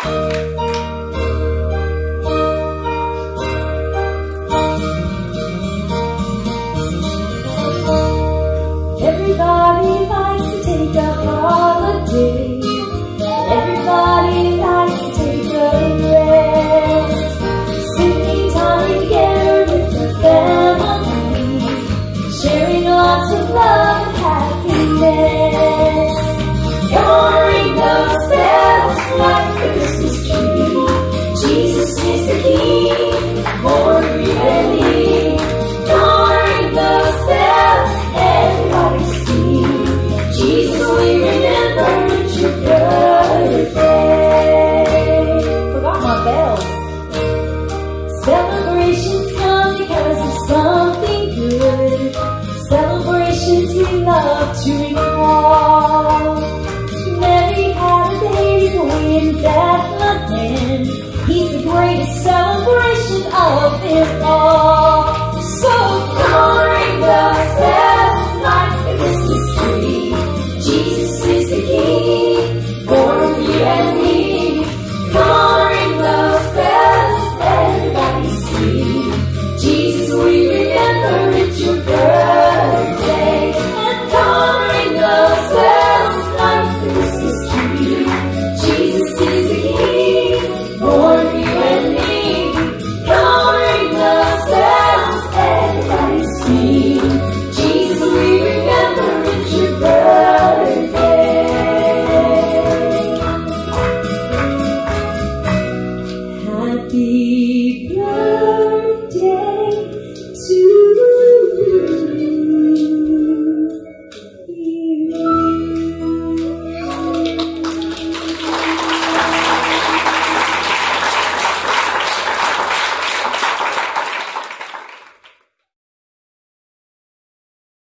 Everybody likes to take a holiday. Everybody likes to take a rest. Spending time together with the family, sharing lots of love and happiness. Come on, ring those bells like the Christmas tree. Jesus is the King, born really. Come on, ring those bells, everybody sing. Jesus, we remember it's your birthday. Forgot my bells. Celebrations come because of something good. Celebrations we love to recall. Mary had a baby boy in Bethlehem. He's the greatest celebration of them all.